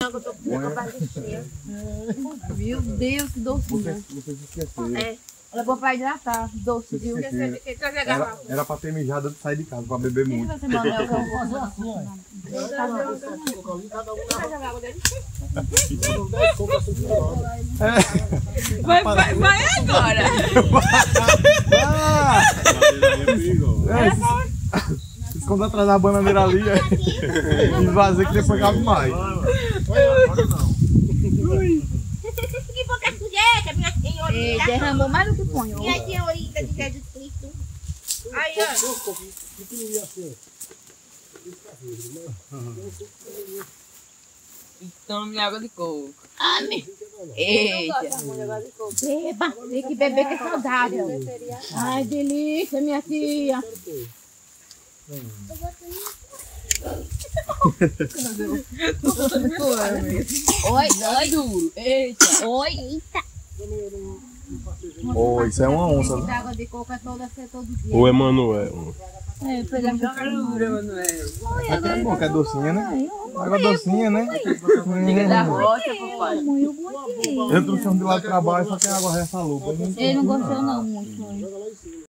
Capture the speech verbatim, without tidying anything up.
Meu Deus, que docinho. Você se esqueceu. É. Ela é boa pra hidratar, doce, viu? Era, era pra ter mijado antes de sair de casa, pra beber muito. Você morreu, eu vou fazer assim, ó. Vai, vai, vai agora! Ah! É, esconde atrás da bananeira ali, é. Esvazia que depois cabe mais. Que pouca sujeira, minha senhora. E derramou mais do que põe. Minha senhorita de Jesus Cristo. Aí, ó. Tome água de coco. Amém. Eita. Beba, tem que beber que é saudável. Ai, delícia, minha tia. Oi, oi, duro. Eita, oi. Eita. Oh, isso é uma onça. A água de coco é toda, é todo dia. O Emanuel. É, foi a Até é bom que é docinha, né? Água docinha, né? Da roça, papai. Eu trouxe um de lá de trabalho, só que a água resta louca. Ele não gostou não muito.